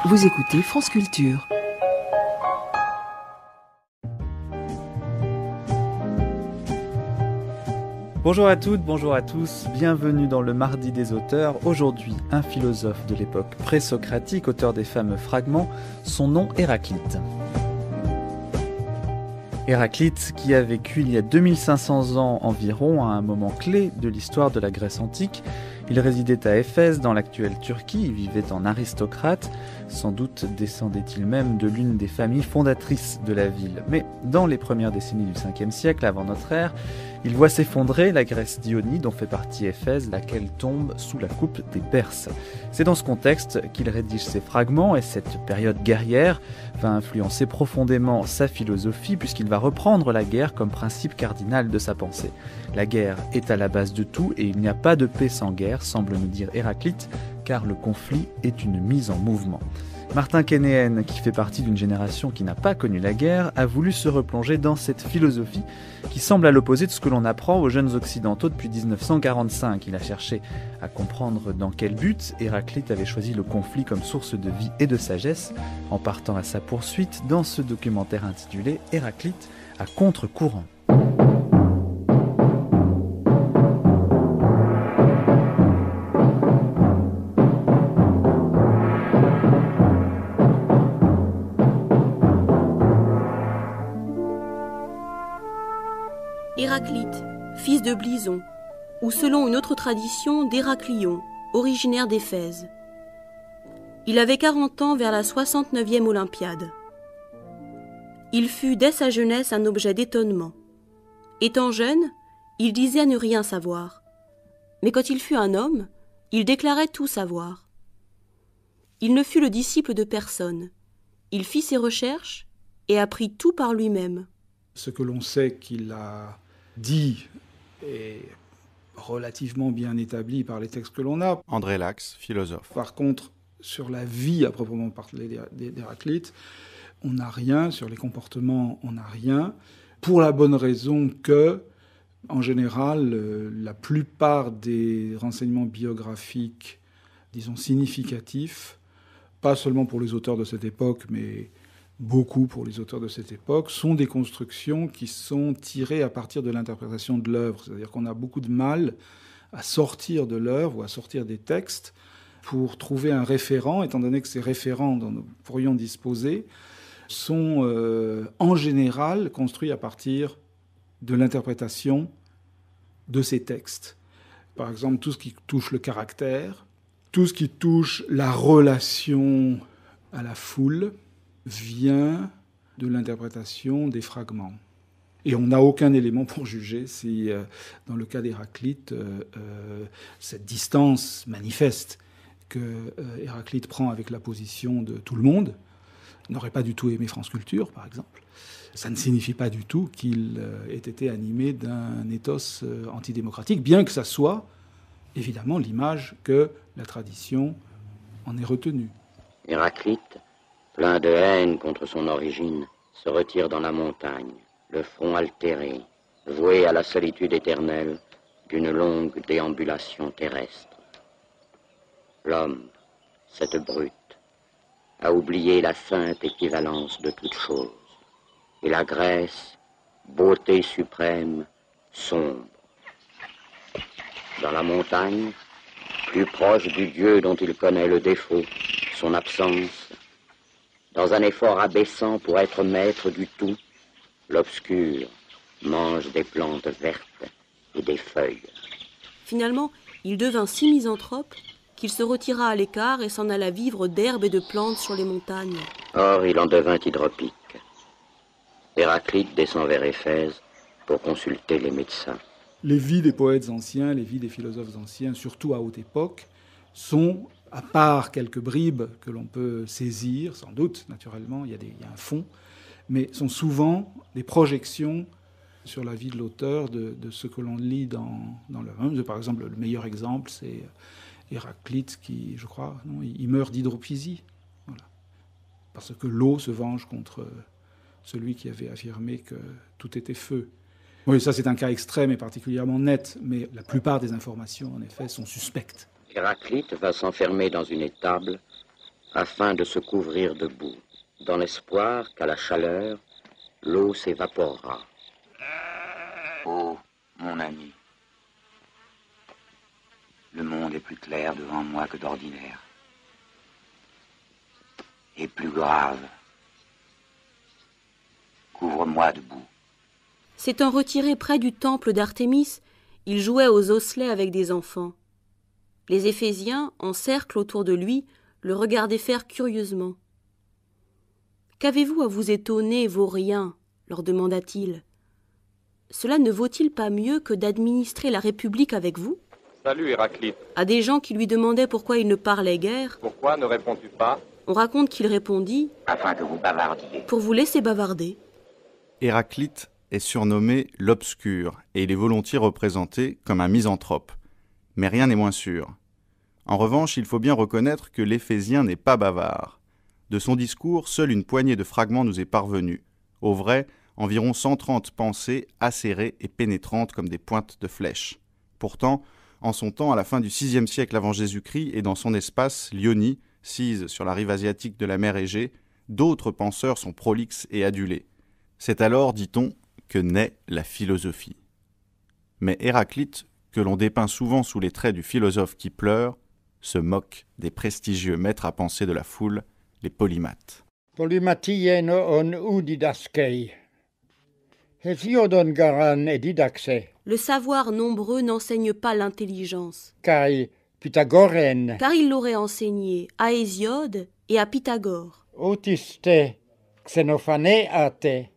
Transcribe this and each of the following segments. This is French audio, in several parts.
Vous écoutez France Culture. Bonjour à toutes, bonjour à tous, bienvenue dans le Mardi des auteurs. Aujourd'hui, un philosophe de l'époque présocratique, auteur des fameux Fragments, son nom Héraclite. Héraclite, qui a vécu il y a 2500 ans environ, à un moment clé de l'histoire de la Grèce antique. Il résidait à Éphèse, dans l'actuelle Turquie, il vivait en aristocrate, sans doute descendait-il même de l'une des familles fondatrices de la ville. Mais dans les premières décennies du 5e siècle avant notre ère, il voit s'effondrer la Grèce d'Ionie dont fait partie Éphèse, laquelle tombe sous la coupe des Perses. C'est dans ce contexte qu'il rédige ses Fragments et cette période guerrière va influencer profondément sa philosophie puisqu'il va reprendre la guerre comme principe cardinal de sa pensée. La guerre est à la base de tout et il n'y a pas de paix sans guerre, semble nous dire Héraclite, car le conflit est une mise en mouvement. Martin Kénéen, qui fait partie d'une génération qui n'a pas connu la guerre, a voulu se replonger dans cette philosophie qui semble à l'opposé de ce que l'on apprend aux jeunes occidentaux depuis 1945. Il a cherché à comprendre dans quel but Héraclite avait choisi le conflit comme source de vie et de sagesse, en partant à sa poursuite dans ce documentaire intitulé « Héraclite à contre-courant ». Héraclite, fils de Blyson, ou selon une autre tradition d'Héraclion, originaire d'Éphèse. Il avait 40 ans vers la 69e Olympiade. Il fut dès sa jeunesse un objet d'étonnement. Étant jeune, il disait à ne rien savoir. Mais quand il fut un homme, il déclarait tout savoir. Il ne fut le disciple de personne. Il fit ses recherches et apprit tout par lui-même. Ce que l'on sait qu'il a dit est relativement bien établi par les textes que l'on a. André Lax, philosophe. Par contre, sur la vie à proprement parler d'Héraclite, on n'a rien. Sur les comportements, on n'a rien. Pour la bonne raison que, en général, la plupart des renseignements biographiques, disons significatifs, pas seulement pour les auteurs de cette époque, mais beaucoup pour les auteurs de cette époque, sont des constructions qui sont tirées à partir de l'interprétation de l'œuvre. C'est-à-dire qu'on a beaucoup de mal à sortir de l'œuvre ou à sortir des textes pour trouver un référent, étant donné que ces référents dont nous pourrions disposer sont en général construits à partir de l'interprétation de ces textes. Par exemple, tout ce qui touche le caractère, tout ce qui touche la relation à la foule, vient de l'interprétation des fragments. Et on n'a aucun élément pour juger si, dans le cas d'Héraclite, cette distance manifeste que Héraclite prend avec la position de tout le monde, n'aurait pas du tout aimé France Culture, par exemple. Ça ne signifie pas du tout qu'il ait été animé d'un ethos antidémocratique, bien que ça soit, évidemment, l'image que la tradition en ait retenue. Héraclite, plein de haine contre son origine, se retire dans la montagne, le front altéré, voué à la solitude éternelle d'une longue déambulation terrestre. L'homme, cette brute, a oublié la sainte équivalence de toute chose, et la Grèce, beauté suprême, sombre. Dans la montagne, plus proche du Dieu dont il connaît le défaut, son absence, dans un effort abaissant pour être maître du tout, l'obscur mange des plantes vertes et des feuilles. Finalement, il devint si misanthrope qu'il se retira à l'écart et s'en alla vivre d'herbes et de plantes sur les montagnes. Or, il en devint hydropique. Héraclite descend vers Éphèse pour consulter les médecins. Les vies des poètes anciens, les vies des philosophes anciens, surtout à haute époque, sont, à part quelques bribes que l'on peut saisir, sans doute, naturellement, il y a un fond, mais sont souvent des projections sur la vie de l'auteur de ce que l'on lit dans l'œuvre. Par exemple, le meilleur exemple, c'est Héraclite qui, je crois, il meurt d'hydropysie. Voilà. Parce que l'eau se venge contre celui qui avait affirmé que tout était feu. Oui, ça c'est un cas extrême et particulièrement net, mais la plupart des informations, en effet, sont suspectes. Héraclite va s'enfermer dans une étable afin de se couvrir de boue, dans l'espoir qu'à la chaleur, l'eau s'évaporera. Oh, mon ami, le monde est plus clair devant moi que d'ordinaire. Et plus grave. Couvre-moi de boue. S'étant retiré près du temple d'Artémis, il jouait aux osselets avec des enfants. Les Éphésiens, en cercle autour de lui, le regardaient faire curieusement. « Qu'avez-vous à vous étonner, vauriens ?» leur demanda-t-il. « Cela ne vaut-il pas mieux que d'administrer la République avec vous ?» Salut Héraclite. À des gens qui lui demandaient pourquoi il ne parlait guère, Pourquoi ne réponds-tu pas? on raconte qu'il répondit Afin que vous bavardiez. « Pour vous laisser bavarder ». Héraclite est surnommé l'Obscur et il est volontiers représenté comme un misanthrope. Mais rien n'est moins sûr. En revanche, il faut bien reconnaître que l'Éphésien n'est pas bavard. De son discours, seule une poignée de fragments nous est parvenue. Au vrai, environ 130 pensées acérées et pénétrantes comme des pointes de flèches. Pourtant, en son temps, à la fin du VIe siècle avant Jésus-Christ et dans son espace, l'Ionie, sise sur la rive asiatique de la mer Égée, d'autres penseurs sont prolixes et adulés. C'est alors, dit-on, que naît la philosophie. Mais Héraclite, que l'on dépeint souvent sous les traits du philosophe qui pleure, se moque des prestigieux maîtres à penser de la foule, les polymathes. Polymatien on ou didaskei. Hesiodon garan et didaxe. Le savoir nombreux n'enseigne pas l'intelligence, Kai Pythagoren. car il l'aurait enseigné à Hésiode et à Pythagore. Autiste xenophane ate.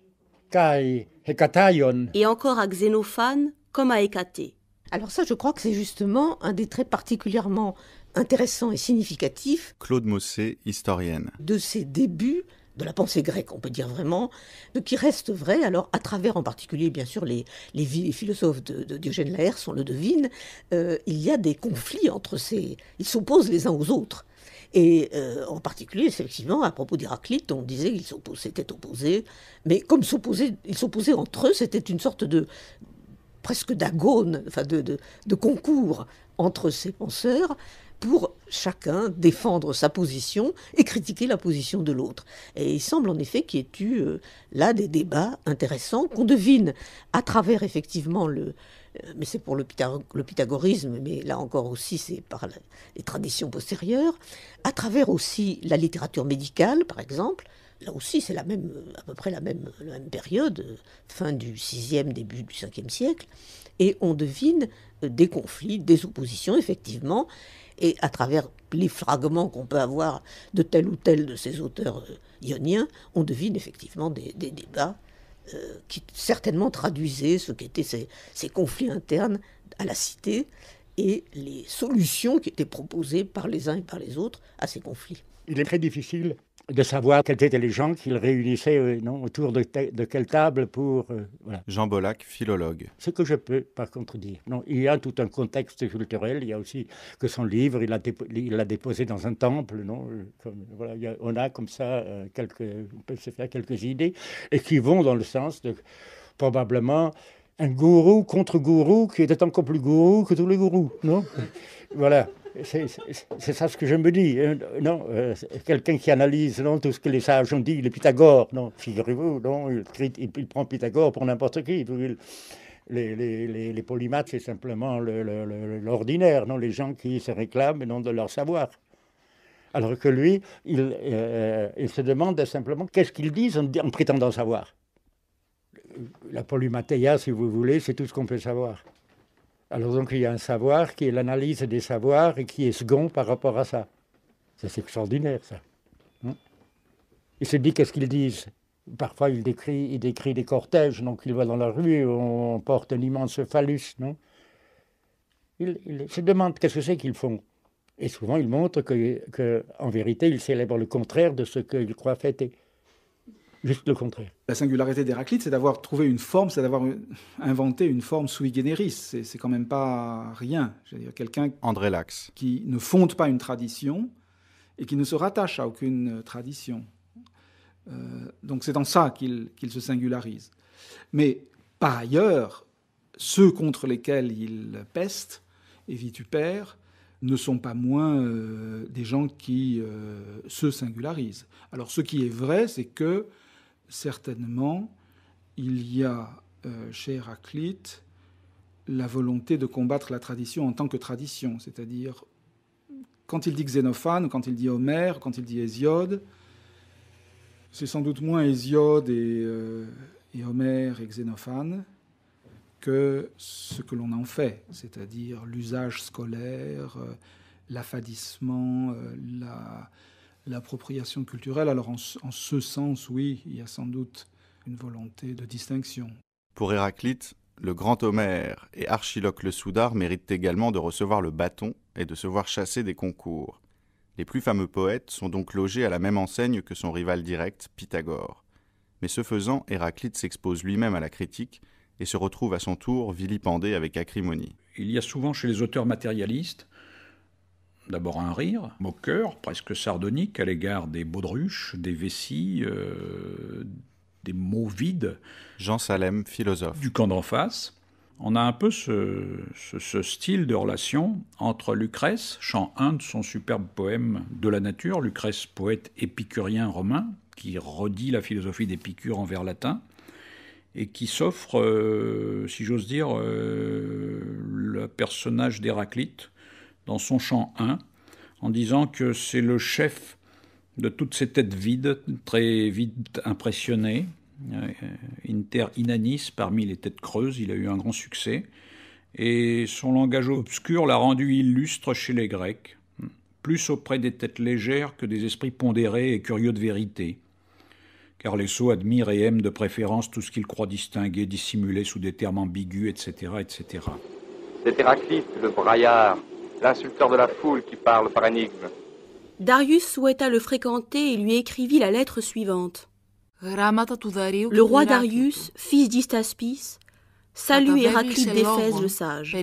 Kai hekataion. Et encore à Xénophane comme à Hécatée. Alors ça, je crois que c'est justement un des traits particulièrement intéressants et significatifs Claude Mossé, historienne. de ces débuts de la pensée grecque, on peut dire vraiment, ce qui reste vrai, alors à travers en particulier, bien sûr, les philosophes de Diogène Laërce, on le devine, il y a des conflits entre ces... Ils s'opposent les uns aux autres. Et en particulier, effectivement, à propos d'Héraclite, on disait qu'ils s'étaient opposés, mais comme ils s'opposaient entre eux, c'était une sorte de presque d'agone, enfin de concours entre ces penseurs pour chacun défendre sa position et critiquer la position de l'autre. Et il semble en effet qu'il y ait eu là des débats intéressants qu'on devine à travers effectivement mais c'est pour le pythagorisme, mais là encore aussi c'est par les traditions postérieures, à travers aussi la littérature médicale par exemple. Là aussi, c'est à peu près la même période, fin du VIe, début du Ve siècle, et on devine des conflits, des oppositions, effectivement, et à travers les fragments qu'on peut avoir de tel ou tel de ces auteurs ioniens, on devine effectivement des débats qui certainement traduisaient ce qu'étaient ces conflits internes à la cité et les solutions qui étaient proposées par les uns et par les autres à ces conflits. Il est très difficile de savoir quels étaient les gens qu'ils réunissaient autour de quelle table pour... voilà. Jean Bollack, philologue. Ce que je peux par contre dire, il y a tout un contexte culturel, il y a aussi que son livre, il l'a déposé dans un temple, voilà, on a comme ça, on peut se faire quelques idées, et qui vont dans le sens de probablement un gourou contre gourou qui était encore plus gourou que tous les gourous, non? Voilà. C'est ça ce que je me dis. Quelqu'un qui analyse tout ce que les sages ont dit, les Pythagore, figurez-vous, il prend Pythagore pour n'importe qui. Les polymathes, c'est simplement l'ordinaire, les gens qui se réclament de leur savoir. Alors que lui, il se demande simplement qu'est-ce qu'ils disent en prétendant savoir. La polymathéia, si vous voulez, c'est tout ce qu'on peut savoir. Alors donc il y a un savoir qui est l'analyse des savoirs et qui est second par rapport à ça. C'est extraordinaire ça. Il se dit qu'est-ce qu'ils disent. Parfois il décrit des cortèges, donc il va dans la rue, on porte un immense phallus, non? Il se demande qu'est-ce que c'est qu'ils font. Et souvent il montre que en vérité il célèbre le contraire de ce qu'il croit fêter. Juste le contraire. La singularité d'Héraclite, c'est d'avoir trouvé une forme, c'est d'avoir inventé une forme sui generis. C'est quand même pas rien. Je veux dire, quelqu'un André Lax. Qui ne fonde pas une tradition et qui ne se rattache à aucune tradition. Donc c'est en ça qu'il se singularise. Mais par ailleurs, ceux contre lesquels il peste et vitupère ne sont pas moins des gens qui se singularisent. Alors ce qui est vrai, c'est que certainement, il y a chez Héraclite la volonté de combattre la tradition en tant que tradition, c'est-à-dire quand il dit Xénophane, quand il dit Homère, quand il dit Hésiode, c'est sans doute moins Hésiode et Homère et Xénophane que ce que l'on en fait, c'est-à-dire l'usage scolaire, l'affadissement, l'appropriation culturelle. Alors en ce sens, oui, il y a sans doute une volonté de distinction. Pour Héraclite, le grand Homère et Archiloque le Soudard méritent également de recevoir le bâton et de se voir chasser des concours. Les plus fameux poètes sont donc logés à la même enseigne que son rival direct, Pythagore. Mais ce faisant, Héraclite s'expose lui-même à la critique et se retrouve à son tour vilipendé avec acrimonie. Il y a souvent chez les auteurs matérialistes d'abord un rire moqueur, presque sardonique à l'égard des baudruches, des vessies, des mots vides. Jean Salem, philosophe. Du camp d'en face. On a un peu ce style de relation entre Lucrèce, chant 1 de son superbe poème de la nature, Lucrèce, poète épicurien romain, qui redit la philosophie d'Épicure en vers latin, et qui s'offre, si j'ose dire, le personnage d'Héraclite dans son chant 1, en disant que c'est le chef de toutes ces têtes vides, très vite impressionnées, inter inanis, parmi les têtes creuses, il a eu un grand succès, et son langage obscur l'a rendu illustre chez les Grecs, plus auprès des têtes légères que des esprits pondérés et curieux de vérité, car les sots admirent et aiment de préférence tout ce qu'ils croient distinguer, dissimulé sous des termes ambigus, etc., etc. C'est Héraclite, le braillard, l'insulteur de la foule qui parle par énigme. Darius souhaita le fréquenter et lui écrivit la lettre suivante. Le roi Darius, fils d'Hystaspis, salue Héraclite d'Éphèse le sage.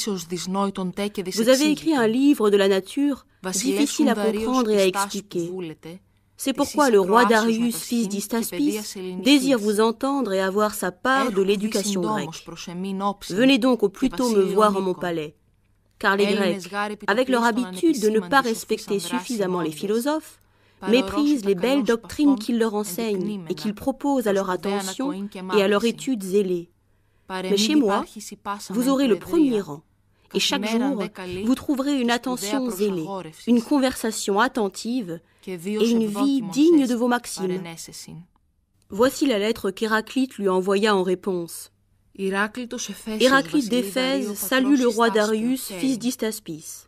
Vous avez écrit un livre de la nature, difficile à comprendre et à expliquer. C'est pourquoi le roi Darius, fils d'Hystaspis, désire vous entendre et avoir sa part de l'éducation grecque. Venez donc au plus tôt me voir en mon palais. Car les Grecs, avec leur habitude de ne pas respecter suffisamment les philosophes, méprisent les belles doctrines qu'ils leur enseignent et qu'ils proposent à leur attention et à leur étude zélée. Mais chez moi, vous aurez le premier rang. Et chaque jour, vous trouverez une attention zélée, une conversation attentive et une vie digne de vos maximes. Voici la lettre qu'Héraclite lui envoya en réponse. Héraclite d'Éphèse salue le roi Darius, fils d'Hystaspis.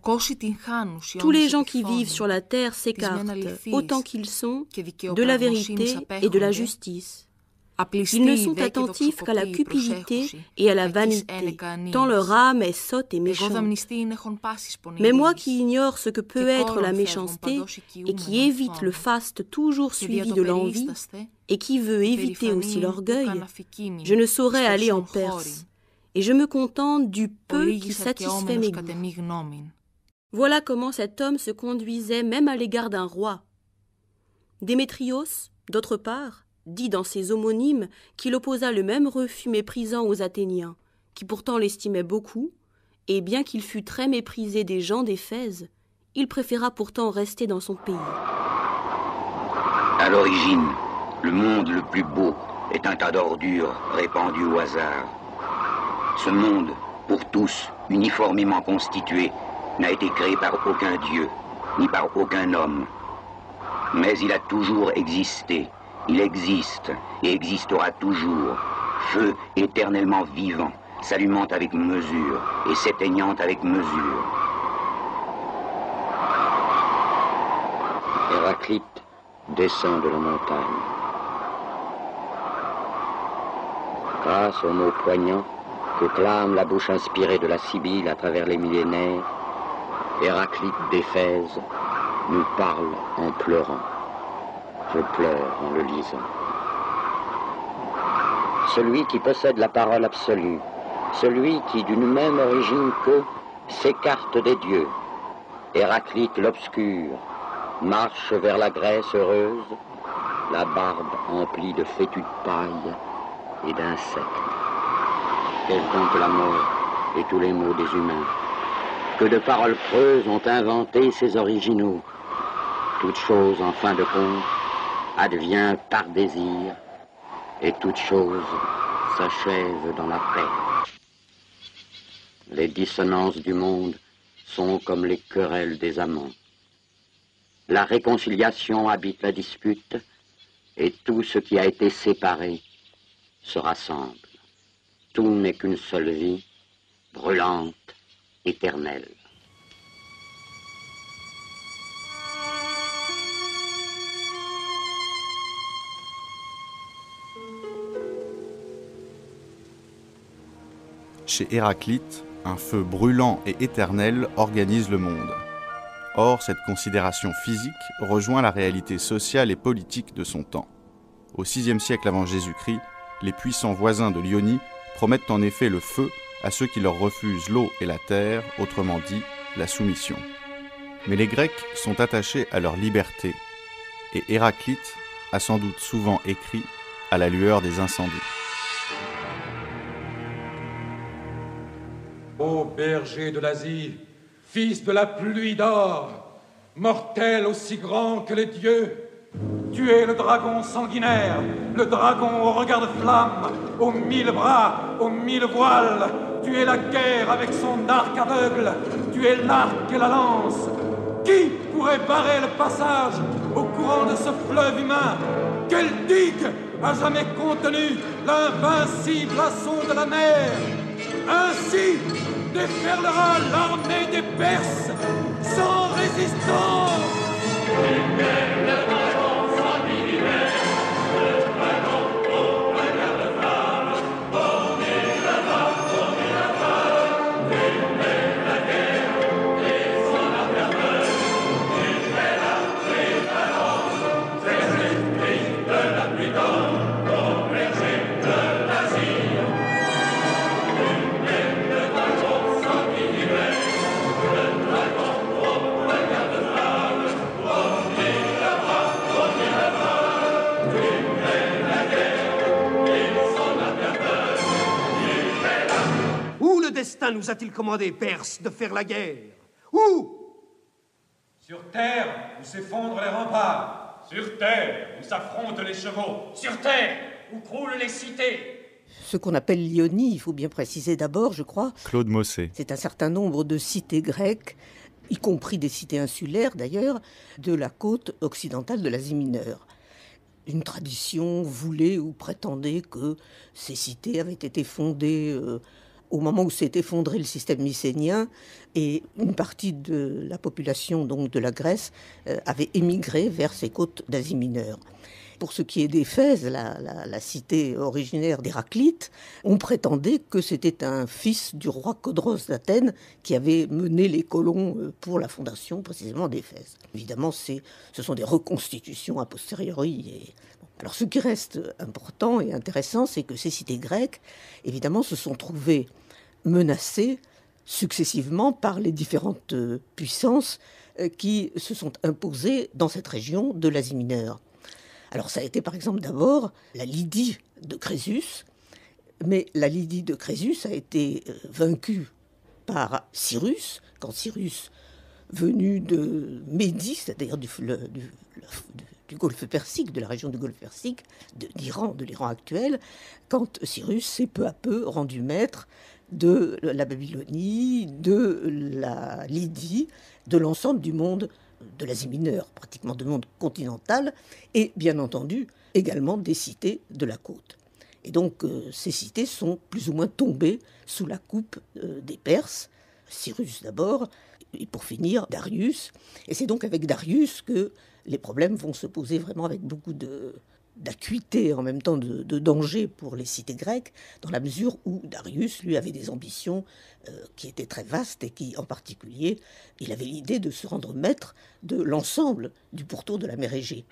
Tous les gens qui vivent sur la terre s'écartent, autant qu'ils sont, de la vérité et de la justice. Ils ne sont attentifs qu'à la cupidité et à la vanité, tant leur âme est sotte et méchante. Mais moi qui ignore ce que peut être la méchanceté et qui évite le faste toujours suivi de l'envie et qui veut éviter aussi l'orgueil, je ne saurais aller en Perse et je me contente du peu qui satisfait mes goûts. Voilà comment cet homme se conduisait même à l'égard d'un roi. Démétrios, d'autre part, dit dans ses homonymes qu'il opposa le même refus méprisant aux Athéniens, qui pourtant l'estimaient beaucoup, et bien qu'il fût très méprisé des gens d'Éphèse, il préféra pourtant rester dans son pays. À l'origine, le monde le plus beau est un tas d'ordures répandues au hasard. Ce monde, pour tous, uniformément constitué, n'a été créé par aucun dieu, ni par aucun homme. Mais il a toujours existé. Il existe et existera toujours, feu éternellement vivant, s'allumant avec mesure et s'éteignant avec mesure. Héraclite descend de la montagne. Grâce aux mots poignants que clame la bouche inspirée de la Sibylle à travers les millénaires, Héraclite d'Éphèse nous parle en pleurant. Je pleure en le lisant. Celui qui possède la parole absolue, celui qui d'une même origine qu'eux s'écarte des dieux, Héraclite l'obscur, marche vers la Grèce heureuse, la barbe emplie de fétus de paille et d'insectes. Quelle donc la mort et tous les maux des humains. Que de paroles creuses ont inventé ces originaux. Toute chose, en fin de compte, advient par désir, et toute chose s'achève dans la paix. Les dissonances du monde sont comme les querelles des amants. La réconciliation habite la dispute, et tout ce qui a été séparé se rassemble. Tout n'est qu'une seule vie, brûlante, éternelle. Chez Héraclite, un feu brûlant et éternel organise le monde. Or, cette considération physique rejoint la réalité sociale et politique de son temps. Au VIe siècle avant Jésus-Christ, les puissants voisins de l'Ionie promettent en effet le feu à ceux qui leur refusent l'eau et la terre, autrement dit, la soumission. Mais les Grecs sont attachés à leur liberté, et Héraclite a sans doute souvent écrit à la lueur des incendies. Ô berger de l'Asie, fils de la pluie d'or, mortel aussi grand que les dieux, tu es le dragon sanguinaire, le dragon au regard de flamme, aux 1000 bras, aux 1000 voiles. Tu es la guerre avec son arc aveugle, tu es l'arc et la lance. Qui pourrait barrer le passage au courant de ce fleuve humain? Quelle digue a jamais contenu l'invincible assaut de la mer? Ainsi déferlera l'armée des Perses sans résistance. Destin nous a-t-il commandé, Perse, de faire la guerre? Où? Sur terre, où s'effondrent les remparts. Sur terre, où s'affrontent les chevaux. Sur terre, où croulent les cités. Ce qu'on appelle l'Ionie, il faut bien préciser d'abord, je crois. Claude Mossé. C'est un certain nombre de cités grecques, y compris des cités insulaires d'ailleurs, de la côte occidentale de l'Asie mineure. Une tradition voulait ou prétendait que ces cités avaient été fondées au moment où s'est effondré le système mycénien, et une partie de la population donc de la Grèce avait émigré vers ces côtes d'Asie mineure. Pour ce qui est d'Éphèse, la cité originaire d'Héraclite, on prétendait que c'était un fils du roi Codros d'Athènes qui avait mené les colons pour la fondation précisément d'Éphèse. Évidemment, ce sont des reconstitutions a posteriori. Alors ce qui reste important et intéressant, c'est que ces cités grecques, évidemment, se sont trouvées menacées successivement par les différentes puissances qui se sont imposées dans cette région de l'Asie mineure. Alors ça a été par exemple d'abord la Lydie de Crésus, mais la Lydie de Crésus a été vaincue par Cyrus, quand Cyrus, venu de Médie, c'est-à-dire du Golfe Persique, de la région du Golfe Persique, de l'Iran actuel, quand Cyrus s'est peu à peu rendu maître de la Babylonie, de la Lydie, de l'ensemble du monde de l'Asie mineure, pratiquement du monde continental, et bien entendu également des cités de la côte. Et donc ces cités sont plus ou moins tombées sous la coupe des Perses, Cyrus d'abord, et pour finir Darius. Et c'est donc avec Darius que les problèmes vont se poser vraiment avec beaucoup d'acuité, en même temps de danger pour les cités grecques, dans la mesure où Darius, lui, avait des ambitions qui étaient très vastes et qui, en particulier, il avait l'idée de se rendre maître de l'ensemble du pourtour de la mer Égée.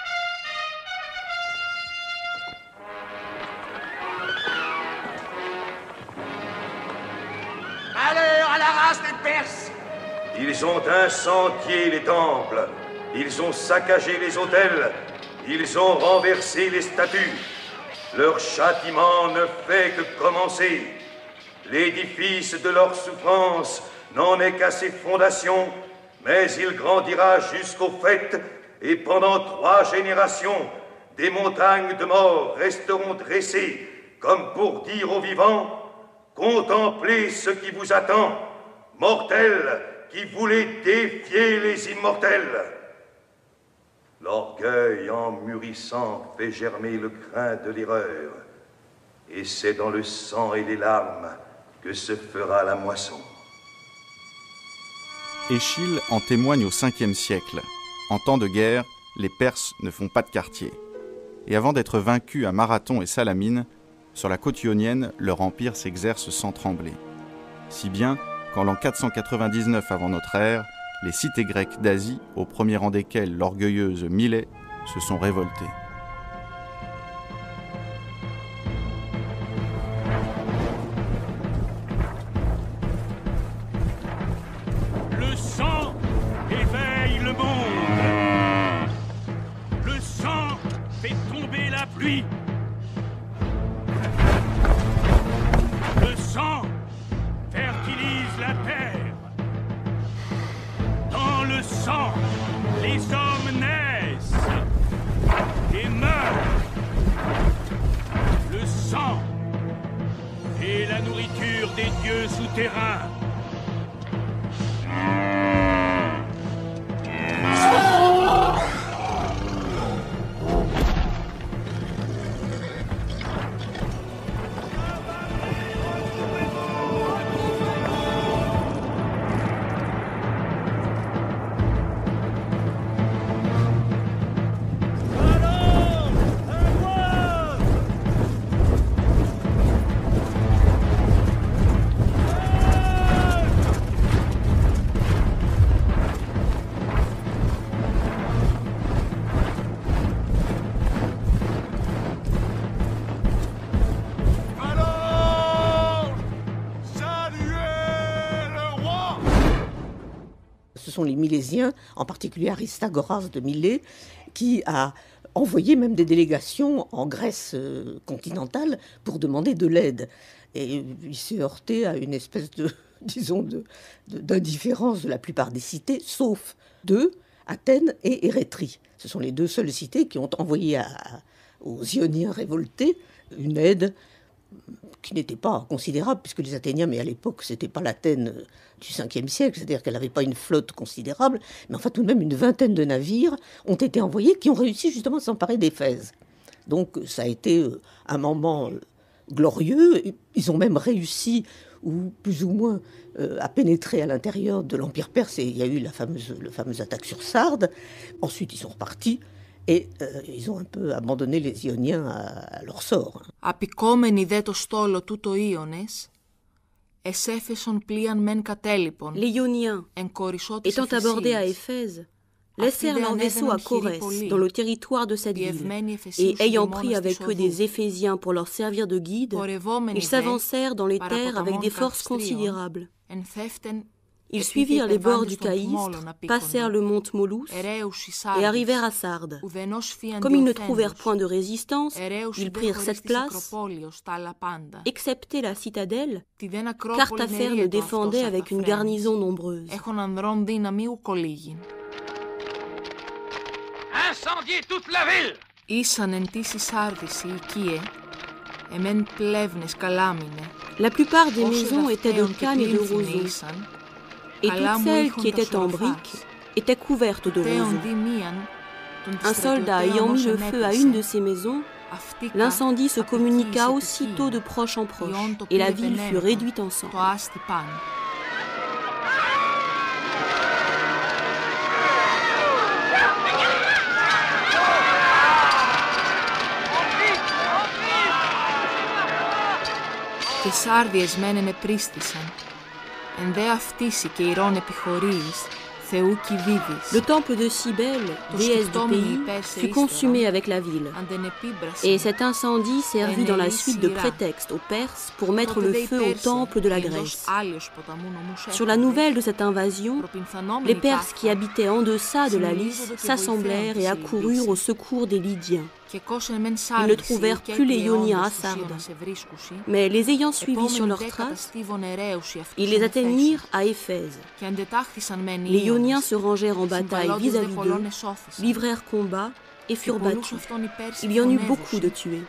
Malheur à la race des Perses! Ils ont incendié les temples, ils ont saccagé les autels, ils ont renversé les statues. Leur châtiment ne fait que commencer. L'édifice de leur souffrance n'en est qu'à ses fondations, mais il grandira jusqu'au fait, et pendant 3 générations, des montagnes de morts resteront dressées, comme pour dire aux vivants, contemplez ce qui vous attend, mortels qui voulez défier les immortels. L'orgueil en mûrissant fait germer le grain de l'erreur, et c'est dans le sang et les larmes que se fera la moisson. Échille en témoigne au 5e siècle. En temps de guerre, les Perses ne font pas de quartier. Et avant d'être vaincus à Marathon et Salamine, sur la côte ionienne, leur empire s'exerce sans trembler. Si bien qu'en l'an 499 avant notre ère, les cités grecques d'Asie, au premier rang desquelles l'orgueilleuse Milet, se sont révoltées. Le sang éveille le monde. Le sang fait tomber la pluie. Le sang fertilise la terre. Dans le sang, les hommes naissent et meurent. Le sang est la nourriture des dieux souterrains. Ce sont les Milésiens, en particulier Aristagoras de Milet, qui a envoyé même des délégations en Grèce continentale pour demander de l'aide. Et il s'est heurté à une espèce de, disons, d'indifférence de la plupart des cités, sauf 2, Athènes et Érétrie. Ce sont les 2 seules cités qui ont envoyé aux Ioniens révoltés une aide qui n'était pas considérable, puisque les Athéniens, mais à l'époque, c'était pas l'Athènes du 5e siècle, c'est-à-dire qu'elle n'avait pas une flotte considérable, mais enfin tout de même une vingtaine de navires ont été envoyés qui ont réussi justement à s'emparer d'Éphèse. Donc ça a été un moment glorieux. Ils ont même réussi, ou plus ou moins, à pénétrer à l'intérieur de l'Empire perse, et il y a eu la fameuse attaque sur Sardes. Ensuite, ils sont repartis. Et ils ont un peu abandonné les Ioniens à leur sort. Απικόμενοι δε το στόλο τούτο Ίωνες, εσέφεσον πλοίαν μεν κατέλειπον. Les Ioniens, étant abordés à Éphèse, laissèrent leur vaisseau à Corès, dans le territoire de cette ville, et ayant pris avec eux des Éphésiens pour leur servir de guide, ils s'avancèrent dans les terres avec des forces considérables. Ils suivirent les bords du Caïstre, passèrent le mont Molus et arrivèrent à Sardes. Comme ils ne trouvèrent point de résistance, ils prirent cette place, excepté la citadelle, car Tapherne défendait avec une garnison nombreuse. Incendiez toute la ville! La plupart des maisons étaient de cannes et de roseaux, et toutes celles qui étaient en briques étaient couvertes de roseaux. Un soldat ayant mis le feu à une de ces maisons, l'incendie se communiqua aussitôt de proche en proche, et la ville fut réduite en cendres. Και Σάρδιες μένενε πρίστησαν. Εν δε αυτήσει και ηρών επιχωρείς, Le temple de Cybèle, déesse du pays, fut consumé avec la ville. Et cet incendie servit dans la suite de prétexte aux Perses pour mettre le feu au temple de la Grèce. Sur la nouvelle de cette invasion, les Perses qui habitaient en deçà de la Lys s'assemblèrent et accoururent au secours des Lydiens. Ils ne trouvèrent plus les Ioniens à Sardes, mais les ayant suivis sur leurs traces, ils les atteignirent à Éphèse. Les Ioniens se rangèrent en bataille vis-à-vis d'eux, livrèrent combat et furent battus. Il y en eut beaucoup de tués.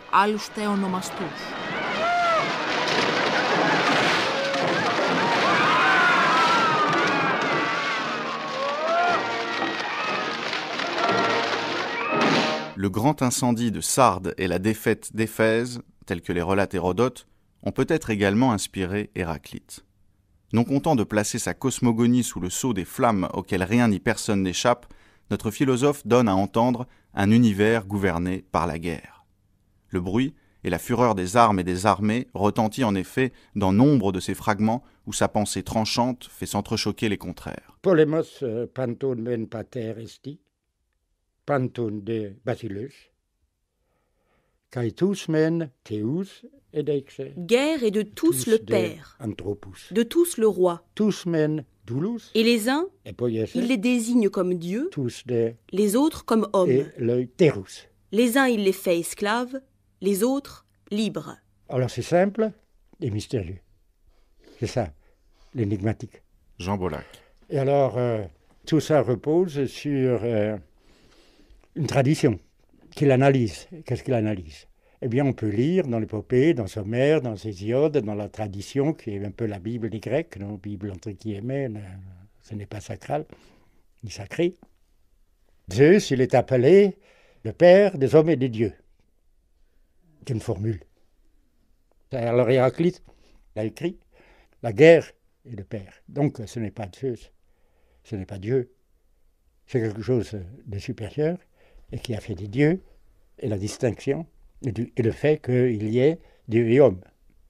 Le grand incendie de Sardes et la défaite d'Éphèse, tels que les relate Hérodote, ont peut-être également inspiré Héraclite. Non content de placer sa cosmogonie sous le sceau des flammes auxquelles rien ni personne n'échappe, notre philosophe donne à entendre un univers gouverné par la guerre. Le bruit et la fureur des armes et des armées retentit en effet dans nombre de ces fragments où sa pensée tranchante fait s'entrechoquer les contraires. Polemos panton men pater esti, panton de Basilus, kai tous men theus edexe. Guerre est de tous le père, de tous le roi. Tous men doulos. Et les uns, il les désigne comme dieux, les autres comme hommes. Et le terus. Les uns, il les fait esclaves, les autres, libres. Alors c'est simple et mystérieux. C'est ça, l'énigmatique. Jean Bollack. Et alors, tout ça repose sur une tradition qu'il analyse. Qu'est-ce qu'il analyse? Eh bien, on peut lire dans l'épopée, dans Homère, dans Hésiode, dans la tradition qui est un peu la Bible des Grecs, non, Bible entre guillemets, ce n'est pas sacral, ni sacré. Zeus, il est appelé le père des hommes et des dieux. C'est une formule. Alors Héraclite a écrit, la guerre est le père. Donc ce n'est pas Zeus, ce n'est pas Dieu. C'est quelque chose de supérieur et qui a fait des dieux et la distinction et le fait qu'il y ait Dieu et homme.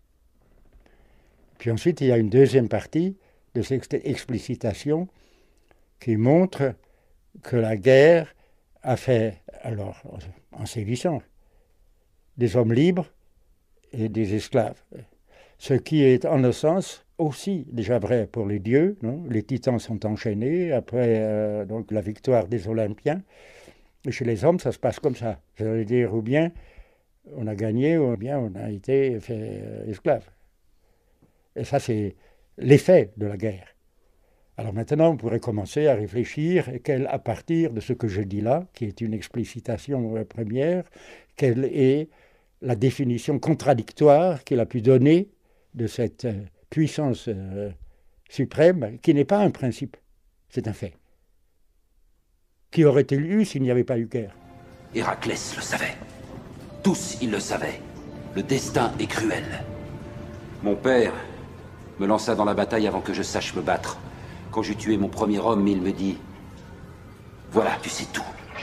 Puis ensuite, il y a une deuxième partie de cette explicitation qui montre que la guerre a fait, alors en sévissant, des hommes libres et des esclaves. Ce qui est en un sens aussi déjà vrai pour les dieux. Non, les titans sont enchaînés après donc la victoire des Olympiens. Et chez les hommes, ça se passe comme ça. Je veux dire, ou bien on a gagné, ou bien on a été fait esclave. Et ça, c'est l'effet de la guerre. Alors maintenant, on pourrait commencer à réfléchir à partir de ce que je dis là, qui est une explicitation première, quelle est la définition contradictoire qu'il a pu donner de cette puissance suprême, qui n'est pas un principe, c'est un fait. Qui aurait-il eu s'il n'y avait pas eu guerre? Héraclès le savait. Tous, ils le savaient. Le destin est cruel. Mon père me lança dans la bataille avant que je sache me battre. Quand j'eus tué mon premier homme, il me dit « Voilà, tu sais tout. »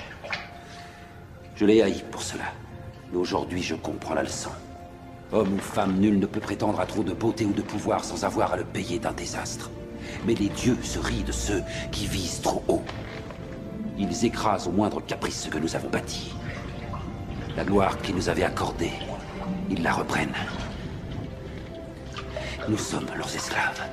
Je l'ai haï pour cela. Mais aujourd'hui, je comprends la leçon. Homme ou femme, nul ne peut prétendre à trop de beauté ou de pouvoir sans avoir à le payer d'un désastre. Mais les dieux se rient de ceux qui visent trop haut. Ils écrasent au moindre caprice ce que nous avons bâti. La gloire qu'ils nous avaient accordée, ils la reprennent. Nous sommes leurs esclaves.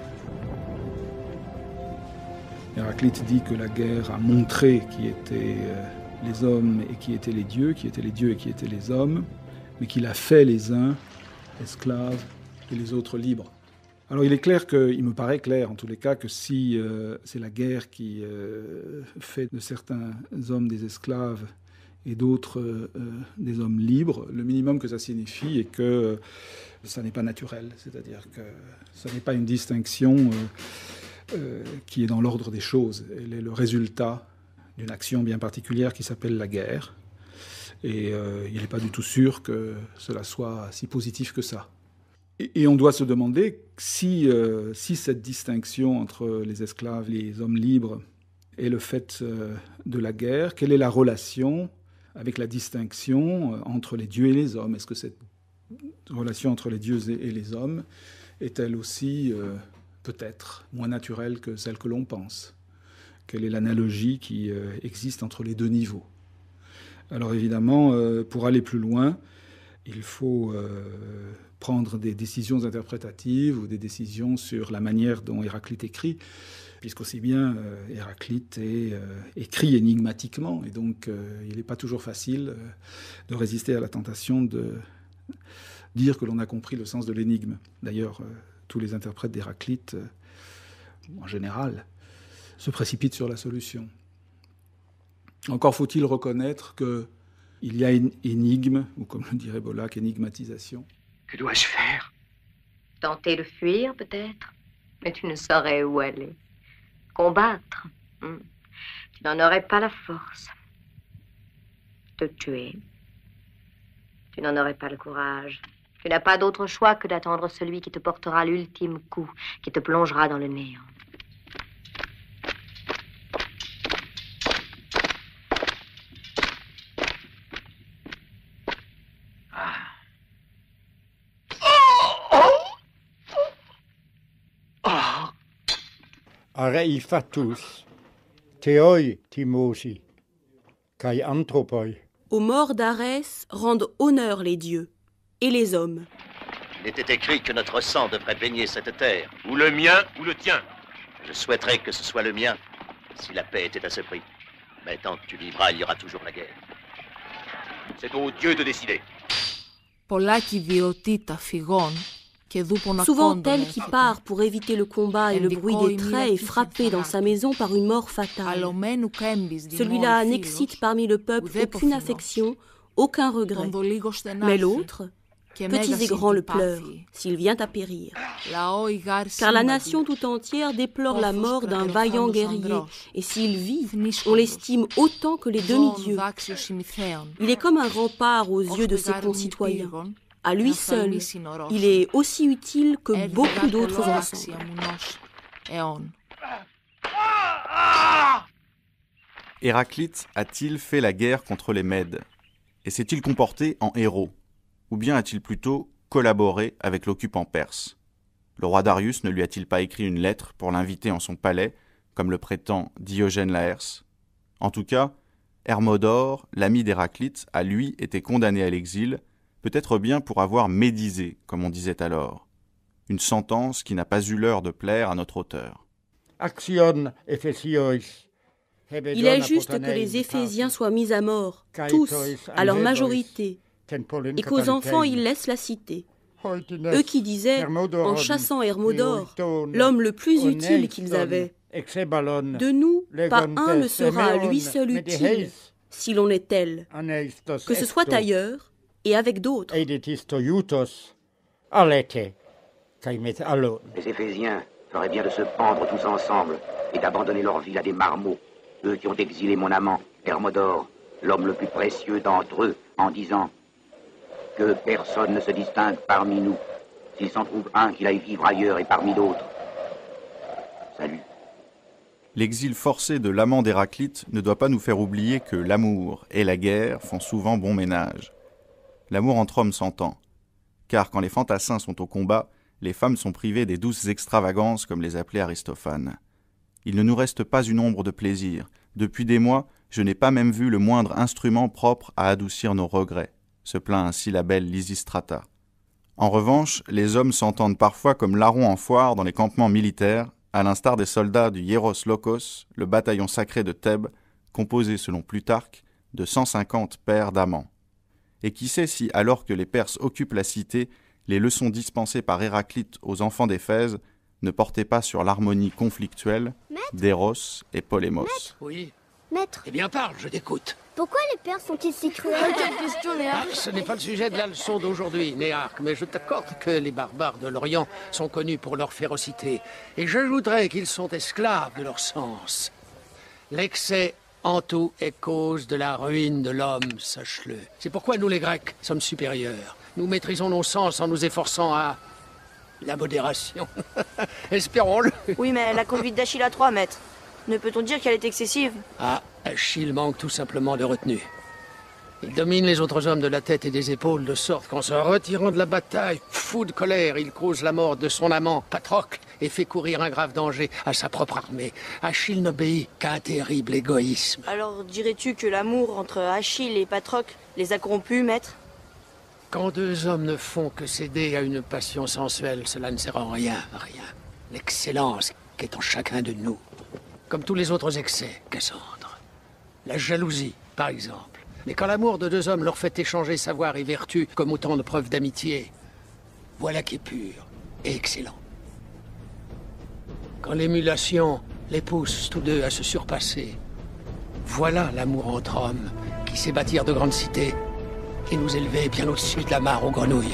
Héraclite dit que la guerre a montré qui étaient les hommes et qui étaient les dieux, qui étaient les dieux et qui étaient les hommes, mais qu'il a fait les uns esclaves et les autres libres. Alors il est clair il me paraît clair en tous les cas, que si c'est la guerre qui fait de certains hommes des esclaves et d'autres des hommes libres, le minimum que ça signifie est que ça n'est pas naturel, c'est-à-dire que ça n'est pas une distinction qui est dans l'ordre des choses. Elle est le résultat d'une action bien particulière qui s'appelle la guerre. Et il n'est pas du tout sûr que cela soit si positif que ça. Et on doit se demander si cette distinction entre les esclaves et les hommes libres est le fait de la guerre, quelle est la relation avec la distinction entre les dieux et les hommes? Est-ce que cette relation entre les dieux et les hommes est elle aussi peut-être moins naturelle que celle que l'on pense? Quelle est l'analogie qui existe entre les deux niveaux? Alors évidemment, pour aller plus loin, il faut prendre des décisions interprétatives ou des décisions sur la manière dont Héraclite écrit, puisqu'aussi bien Héraclite écrit énigmatiquement, et donc il n'est pas toujours facile de résister à la tentation de dire que l'on a compris le sens de l'énigme. D'ailleurs, tous les interprètes d'Héraclite, en général, se précipitent sur la solution. Encore faut-il reconnaître qu'il y a une énigme, ou comme le dirait Bollack, énigmatisation. Que dois-je faire? Tenter de fuir, peut-être, mais tu ne saurais où aller. Combattre, tu n'en aurais pas la force. Te tuer, tu n'en aurais pas le courage. Tu n'as pas d'autre choix que d'attendre celui qui te portera l'ultime coup, qui te plongera dans le néant. Arei fatus, theoi timosi, kai anthropoi. Aux morts d'Arès rendent honneur les dieux et les hommes. Il était écrit que notre sang devrait baigner cette terre. Ou le mien, ou le tien. Je souhaiterais que ce soit le mien, si la paix était à ce prix. Mais tant que tu vivras, il y aura toujours la guerre. C'est aux dieux de décider. Πολλάκι βιωτήτα φυγών και δούπων Souvent ακόντων tel qui part pour éviter le combat et le bruit des traits est frappé dans sa maison par une mort fatale. Celui-là n'excite parmi le peuple aucune affection, aucun regret. Mais l'autre, petits et grands le pleurent, s'il vient à périr. Car la nation tout entière déplore la mort d'un vaillant guerrier, et s'il vit, on l'estime autant que les demi-dieux. Il est comme un rempart aux yeux de ses concitoyens. À lui seul, il est aussi utile que beaucoup d'autres ensemble. Héraclite a-t-il fait la guerre contre les Mèdes? Et s'est-il comporté en héros? Ou bien a-t-il plutôt collaboré avec l'occupant perse? Le roi Darius ne lui a-t-il pas écrit une lettre pour l'inviter en son palais, comme le prétend Diogène Laërce? En tout cas, Hermodore, l'ami d'Héraclite, a lui été condamné à l'exil, peut-être bien pour avoir médisé, comme on disait alors. Une sentence qui n'a pas eu l'heure de plaire à notre auteur. Action Ephesiois. Il est juste que les Éphésiens soient mis à mort, tous, à leur majorité, et qu'aux enfants ils laissent la cité. Eux qui disaient, en chassant Hermodore, l'homme le plus utile qu'ils avaient, de nous, pas un ne sera à lui seul utile, si l'on est tel, que ce soit ailleurs et avec d'autres. Les Éphésiens feraient bien de se pendre tous ensemble et d'abandonner leur ville à des marmots, eux qui ont exilé mon amant, Hermodore, l'homme le plus précieux d'entre eux, en disant que personne ne se distingue parmi nous, s'il s'en trouve un qu'il aille vivre ailleurs et parmi d'autres. Salut. L'exil forcé de l'amant d'Héraclite ne doit pas nous faire oublier que l'amour et la guerre font souvent bon ménage. L'amour entre hommes s'entend, car quand les fantassins sont au combat, les femmes sont privées des douces extravagances comme les appelait Aristophane. Il ne nous reste pas une ombre de plaisir. Depuis des mois, je n'ai pas même vu le moindre instrument propre à adoucir nos regrets, se plaint ainsi la belle Lysistrata. En revanche, les hommes s'entendent parfois comme larrons en foire dans les campements militaires, à l'instar des soldats du Hieros Lokos, le bataillon sacré de Thèbes, composé selon Plutarque de 150 paires d'amants. Et qui sait si, alors que les Perses occupent la cité, les leçons dispensées par Héraclite aux enfants d'Éphèse ne portaient pas sur l'harmonie conflictuelle d'Éros et Polémos. Maître. Oui. Maître. Eh bien parle, je t'écoute. Pourquoi les Perses sont-ils si cruels? Quelle question, Néarque? Ce n'est pas le sujet de la leçon d'aujourd'hui, Néarque, mais je t'accorde que les barbares de l'Orient sont connus pour leur férocité. Et j'ajouterais qu'ils sont esclaves de leur sens. L'excès en tout est cause de la ruine de l'homme, sache-le. C'est pourquoi nous, les Grecs, sommes supérieurs. Nous maîtrisons nos sens en nous efforçant à la modération. Espérons-le. Oui, mais la conduite d'Achille à 3 mètres, ne peut-on dire qu'elle est excessive? Ah, Achille manque tout simplement de retenue. Il domine les autres hommes de la tête et des épaules, de sorte qu'en se retirant de la bataille, fou de colère, il cause la mort de son amant, Patrocle, et fait courir un grave danger à sa propre armée. Achille n'obéit qu'à un terrible égoïsme. Alors dirais-tu que l'amour entre Achille et Patrocle les a corrompus, maître? Quand deux hommes ne font que céder à une passion sensuelle, cela ne sert en rien, rien. L'excellence qui est en chacun de nous. Comme tous les autres excès, Cassandre. La jalousie, par exemple. Mais quand l'amour de deux hommes leur fait échanger savoir et vertu comme autant de preuves d'amitié, voilà qui est pur et excellent. Quand l'émulation les pousse tous deux à se surpasser, voilà l'amour entre hommes qui sait bâtir de grandes cités et nous élever bien au-dessus de la mare aux grenouilles.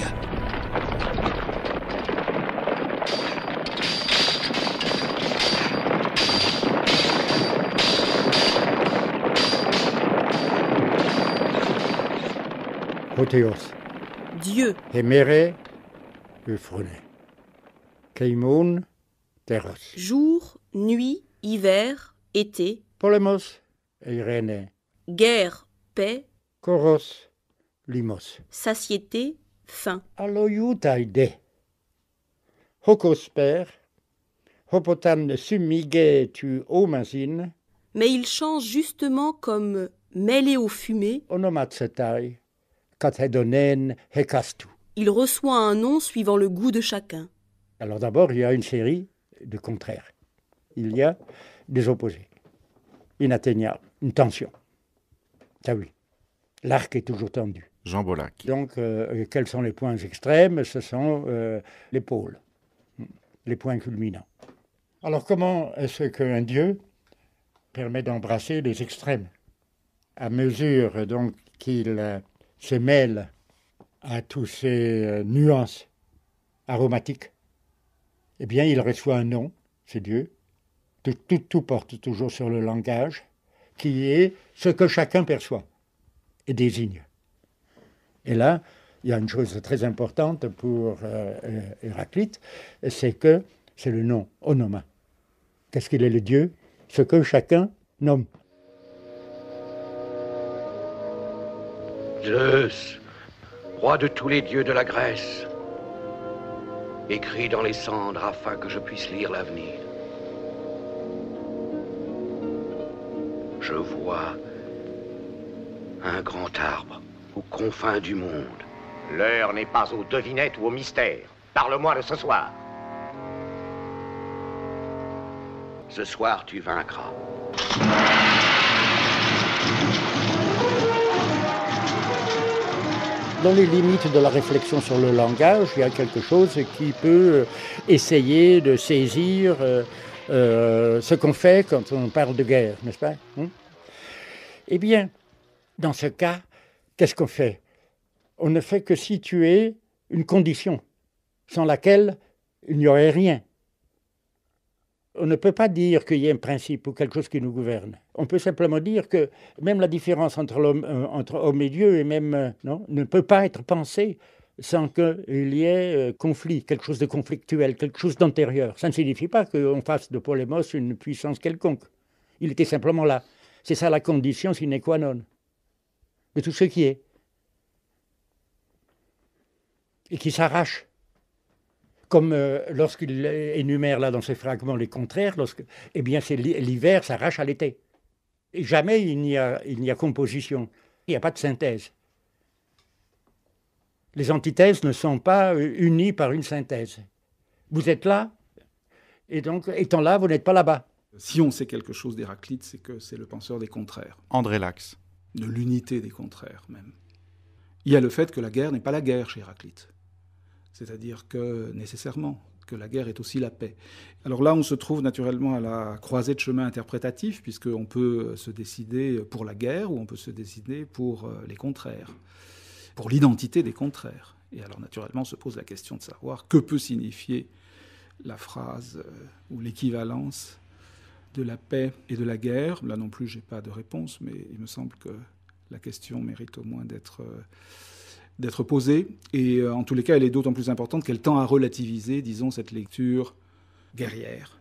Proteos. Dieu. Emere, Euphrone. Keimon, Teros. Jour, nuit, hiver, été. Polemos, Eirene. Guerre, paix. Koros, Limos. Satiété, faim. Aloiutaide. Hokosper, Hopotan sumige tu omasin. Mais il change justement comme mêlé aux fumées. Onomatsetai, kathedonen hekastu. Il reçoit un nom suivant le goût de chacun. Alors d'abord, il y a une série de contraires. Il y a des opposés, inatteignables, une tension. Ah oui, l'arc est toujours tendu. Jean Bollack. Donc, quels sont les points extrêmes? Ce sont les pôles, les points culminants. Alors, comment est-ce qu'un Dieu permet d'embrasser les extrêmes? À mesure donc qu'il se mêle à toutes ces nuances aromatiques, eh bien, il reçoit un nom, c'est Dieu. Tout porte toujours sur le langage, qui est ce que chacun perçoit et désigne. Et là, il y a une chose très importante pour Héraclite, c'est que c'est le nom, onoma. Qu'est-ce qu'il est le Dieu? Ce que chacun nomme. Zeus, roi de tous les dieux de la Grèce, écris dans les cendres afin que je puisse lire l'avenir. Je vois un grand arbre aux confins du monde. L'heure n'est pas aux devinettes ou aux mystères. Parle-moi de ce soir. Ce soir, tu vaincras. Dans les limites de la réflexion sur le langage, il y a quelque chose qui peut essayer de saisir ce qu'on fait quand on parle de guerre, n'est-ce pas? Eh bien, dans ce cas, qu'est-ce qu'on fait? On ne fait que situer une condition sans laquelle il n'y aurait rien. On ne peut pas dire qu'il y ait un principe ou quelque chose qui nous gouverne. On peut simplement dire que même la différence entre homme et Dieu et même, ne peut pas être pensée sans qu'il y ait conflit, quelque chose de conflictuel, quelque chose d'antérieur. Ça ne signifie pas qu'on fasse de Polémos une puissance quelconque. Il était simplement là. C'est ça la condition sine qua non de tout ce qui est. Et qui s'arrache. Comme lorsqu'il énumère là dans ses fragments les contraires, eh bien c'est l'hiver s'arrache à l'été. Et jamais il n'y a composition, il n'y a pas de synthèse. Les antithèses ne sont pas unies par une synthèse. Vous êtes là, et donc étant là, vous n'êtes pas là-bas. Si on sait quelque chose d'Héraclite, c'est que c'est le penseur des contraires. André Lax. De l'unité des contraires, même. Il y a le fait que la guerre n'est pas la guerre chez Héraclite. C'est-à-dire que, nécessairement, que la guerre est aussi la paix. Alors là, on se trouve naturellement à la croisée de chemins interprétatifs, puisqu'on peut se décider pour la guerre ou on peut se décider pour les contraires, pour l'identité des contraires. Et alors, naturellement, se pose la question de savoir que peut signifier la phrase ou l'équivalence de la paix et de la guerre. Là non plus, je n'ai pas de réponse, mais il me semble que la question mérite au moins d'être posée. Et en tous les cas, elle est d'autant plus importante qu'elle tend à relativiser, disons, cette lecture guerrière.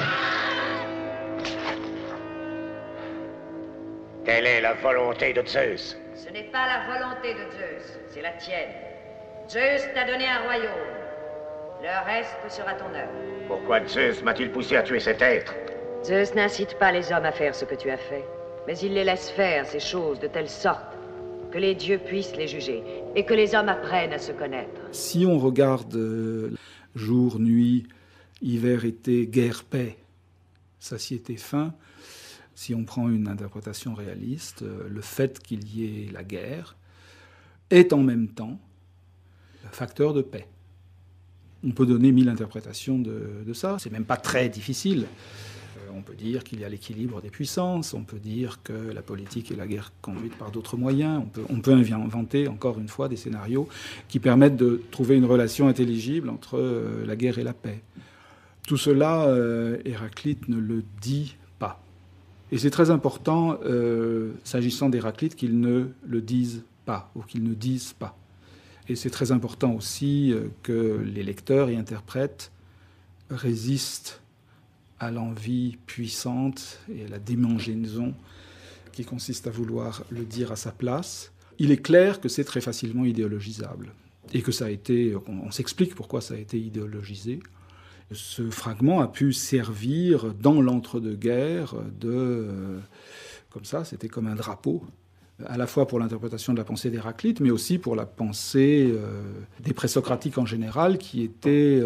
Quelle est la volonté de Zeus? Ce n'est pas la volonté de Zeus, c'est la tienne. Zeus t'a donné un royaume. Le reste sera ton œuvre. Pourquoi Zeus m'a-t-il poussé à tuer cet être? Zeus n'incite pas les hommes à faire ce que tu as fait, mais il les laisse faire ces choses de telle sorte que les dieux puissent les juger et que les hommes apprennent à se connaître. Si on regarde jour, nuit, hiver, été, guerre, paix, satiété, faim, si on prend une interprétation réaliste, le fait qu'il y ait la guerre est en même temps facteur de paix. On peut donner 1000 interprétations de ça, c'est même pas très difficile. On peut dire qu'il y a l'équilibre des puissances, on peut dire que la politique et la guerre conduite par d'autres moyens, on peut inventer encore une fois des scénarios qui permettent de trouver une relation intelligible entre la guerre et la paix. Tout cela, Héraclite ne le dit pas. Et c'est très important, s'agissant d'Héraclite, qu'il ne le dise pas, ou qu'il ne dise pas. Et c'est très important aussi que les lecteurs et interprètes résistent à l'envie puissante et à la démangeaison qui consiste à vouloir le dire à sa place. Il est clair que c'est très facilement idéologisable et que ça a été, on s'explique pourquoi ça a été idéologisé. Ce fragment a pu servir dans l'entre-deux-guerres comme ça, c'était comme un drapeau, à la fois pour l'interprétation de la pensée d'Héraclite, mais aussi pour la pensée des présocratiques en général, qui était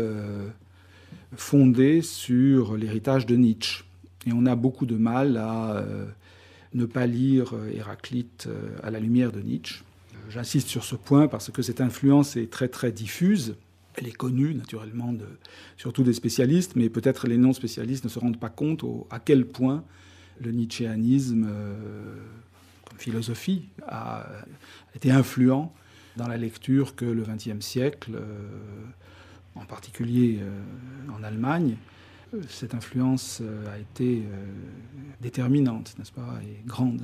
fondée sur l'héritage de Nietzsche. Et on a beaucoup de mal à ne pas lire Héraclite à la lumière de Nietzsche. J'insiste sur ce point parce que cette influence est très très diffuse. Elle est connue naturellement surtout des spécialistes, mais peut-être les non-spécialistes ne se rendent pas compte à quel point le nietzschéanisme comme philosophie a été influent dans la lecture que le XXe siècle, en particulier en Allemagne, cette influence a été déterminante, n'est-ce pas, et grande.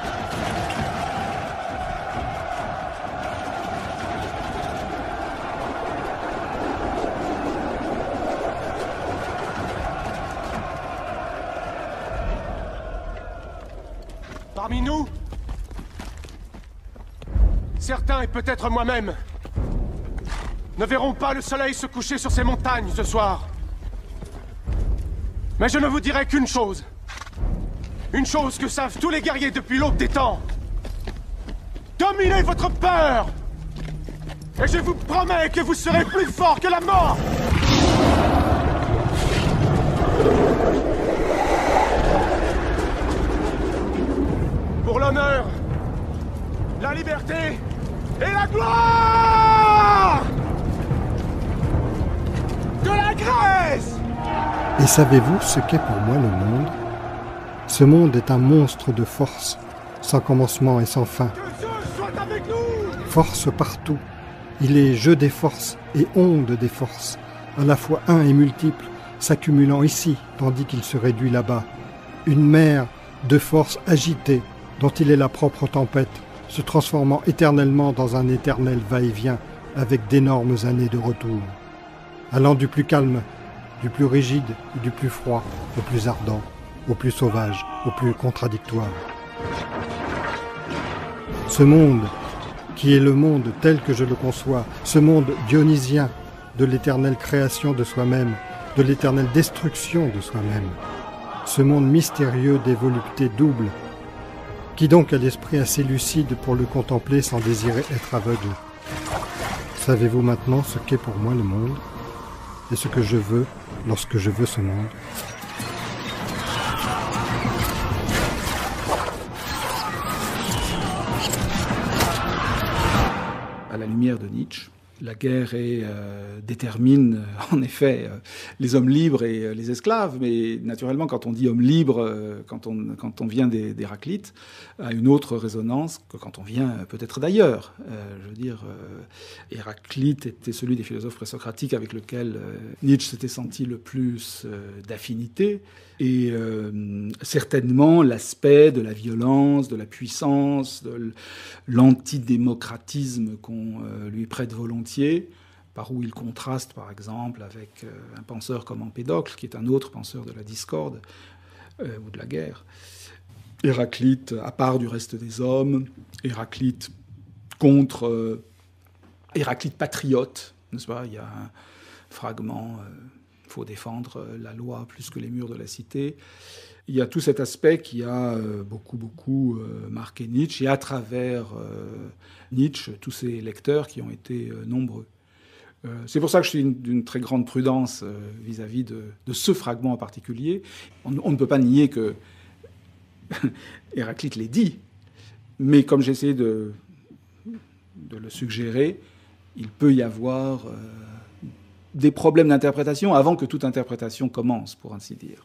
Parmi nous, certains, et peut-être moi-même, ne verront pas le soleil se coucher sur ces montagnes ce soir. Mais je ne vous dirai qu'une chose. Une chose que savent tous les guerriers depuis l'aube des temps. Dominez votre peur! Et je vous promets que vous serez plus fort que la mort! Pour l'honneur, la liberté et la gloire de la Grèce! Et savez-vous ce qu'est pour moi le monde? Ce monde est un monstre de force, sans commencement et sans fin. Que Dieu soit avec nous! Force partout. Il est jeu des forces et onde des forces, à la fois un et multiple, s'accumulant ici, tandis qu'il se réduit là-bas. Une mer de forces agitées, dont il est la propre tempête, se transformant éternellement dans un éternel va-et-vient, avec d'énormes années de retour. Allant du plus calme, du plus rigide et du plus froid, au plus ardent, au plus sauvage, au plus contradictoire. Ce monde, qui est le monde tel que je le conçois, ce monde dionysien de l'éternelle création de soi-même, de l'éternelle destruction de soi-même, ce monde mystérieux des voluptés doubles, qui donc a l'esprit assez lucide pour le contempler sans désirer être aveugle. Savez-vous maintenant ce qu'est pour moi le monde, et ce que je veux lorsque je veux ce monde? À la lumière de Nietzsche, la guerre détermine en effet les hommes libres et les esclaves, mais naturellement quand on dit homme libre, quand on vient d'Héraclite, a une autre résonance que quand on vient peut-être d'ailleurs. Je veux dire, Héraclite était celui des philosophes présocratiques avec lequel Nietzsche s'était senti le plus d'affinité, et certainement l'aspect de la violence, de la puissance, de l'antidémocratisme qu'on lui prête volontiers, par où il contraste par exemple avec un penseur comme Empédocle, qui est un autre penseur de la discorde ou de la guerre. Héraclite à part du reste des hommes, Héraclite contre Héraclite patriote, n'est-ce pas? Il y a un fragment faut défendre la loi plus que les murs de la cité. Il y a tout cet aspect qui a beaucoup marqué Nietzsche, et à travers Nietzsche, tous ses lecteurs qui ont été nombreux. C'est pour ça que je suis d'une très grande prudence vis-à-vis de ce fragment en particulier. On ne peut pas nier que Héraclite l'ait dit, mais comme j'ai essayé de le suggérer, il peut y avoir des problèmes d'interprétation avant que toute interprétation commence, pour ainsi dire.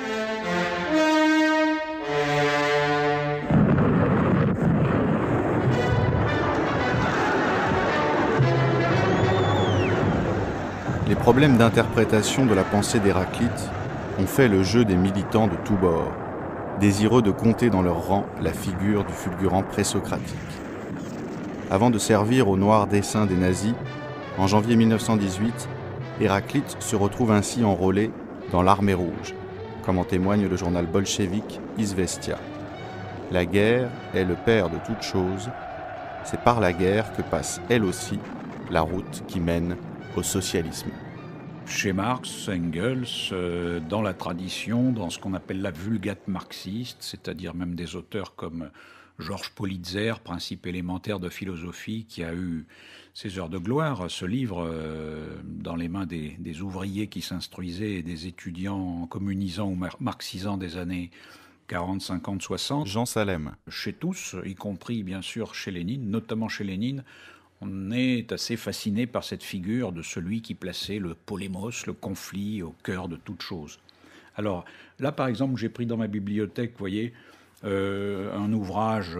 Les problèmes d'interprétation de la pensée d'Héraclite ont fait le jeu des militants de tous bords, désireux de compter dans leur rang la figure du fulgurant présocratique. Avant de servir au noir dessein des nazis, en janvier 1918, Héraclite se retrouve ainsi enrôlé dans l'armée rouge, comme en témoigne le journal bolchevique Izvestia. La guerre est le père de toute chose, c'est par la guerre que passe elle aussi la route qui mène au socialisme. Chez Marx, Engels, dans la tradition, dans ce qu'on appelle la vulgate marxiste, c'est-à-dire même des auteurs comme Georges Politzer, Principe élémentaire de philosophie, qui a eu ses heures de gloire, ce livre dans les mains des ouvriers qui s'instruisaient et des étudiants communisants ou marxisants des années 40, 50, 60. Jean Salem. Chez tous, y compris bien sûr chez Lénine, notamment chez Lénine, on est assez fasciné par cette figure de celui qui plaçait le polémos, le conflit, au cœur de toute chose. Alors là, par exemple, j'ai pris dans ma bibliothèque, vous voyez, un ouvrage